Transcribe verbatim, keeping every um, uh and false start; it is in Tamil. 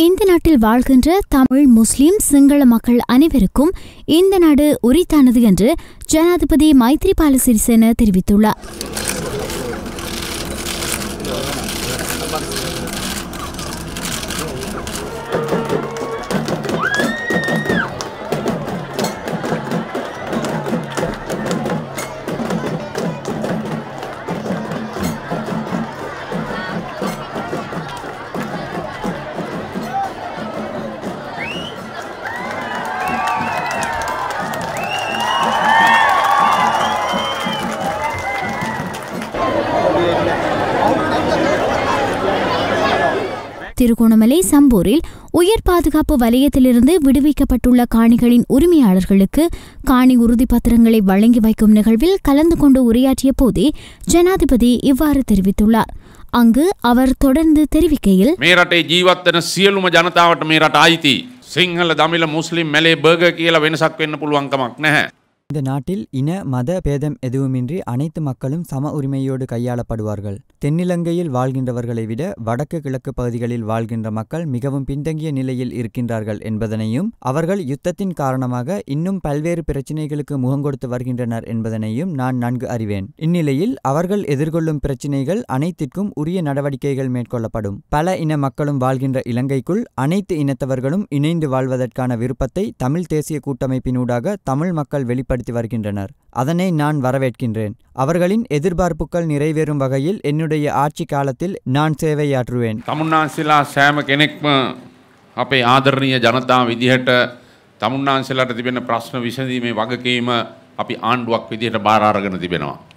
இந்த நாட்டில் வாழ்கின்ற தமிழ், முஸ்லிம், சிங்கள மக்கள் அனைவருக்கும் இந்த நாடு உரித்தானது என்று ஜனாதிபதி மைத்ரிபால சிறிசேன தெரிவித்துள்ளார். திருகோணமலை சம்பூரில் உயர் பாதுகாப்பு வலயத்திலிருந்து விடுவிக்கப்பட்டுள்ள காணிகளின் உரிமையாளர்களுக்கு காணி உறுதி பத்திரங்களை வழங்கி வைக்கும் நிகழ்வில் கலந்து கொண்டு உரையாற்றிய போதே ஜனாதிபதி இவ்வாறு தெரிவித்துள்ளார். அங்கு அவர் தொடர்ந்து தெரிவிக்கையில், මේ රටේ ජීවත් වෙන සියලුම ජනතාවට මේ රට අයිති. සිංහල, දමිළ, මුස්ලිම්, මැලේ, බර්ගර් කියලා වෙනසක් වෙන්න පුළුවන් කමක් නැහැ. இந்த நாட்டில் இன மத பேதம் எதுவுமின்றி அனைத்து மக்களும் சம உரிமையோடு கையாளப்படுவார்கள். தென்னிலங்கையில் வாழ்கின்றவர்களை விட வடக்கு கிழக்கு பகுதிகளில் வாழ்கின்ற மக்கள் மிகவும் பின்தங்கிய நிலையில் இருக்கின்றார்கள் என்பதனையும், அவர்கள் யுத்தத்தின் காரணமாக இன்னும் பல்வேறு பிரச்சினைகளுக்கு முகங்கொடுத்து வருகின்றனர் என்பதனையும் நான் நன்கு அறிவேன். இந்நிலையில் அவர்கள் எதிர்கொள்ளும் பிரச்சினைகள் அனைத்திற்கும் உரிய நடவடிக்கைகள் மேற்கொள்ளப்படும். பல இன மக்களும் வாழ்கின்ற இலங்கைக்குள் அனைத்து இனத்தவர்களும் இணைந்து வாழ்வதற்கான விருப்பத்தை தமிழ் தேசிய கூட்டமைப்பினூடாக தமிழ் மக்கள் வெளிப்படுத்தி வருகின்றனர். அதனை நான் வரவேற்கின்றேன். அவர்களின் எதிர்பார்ப்புகள் நிறைவேறும் வகையில் என்னுடைய ஆட்சி காலத்தில் நான் சேவையாற்றுவேன். තමුන්නාන්සේලා සෑම කෙනෙක්ම අපේ ආදරණීය ජනතාව විදිහට තමුන්නාන්සේලාට තිබෙන ප්‍රශ්න විසඳීමේ වගකීම අපි ආණ්ඩුවක් විදිහට බාර අරගෙන තිබෙනවා.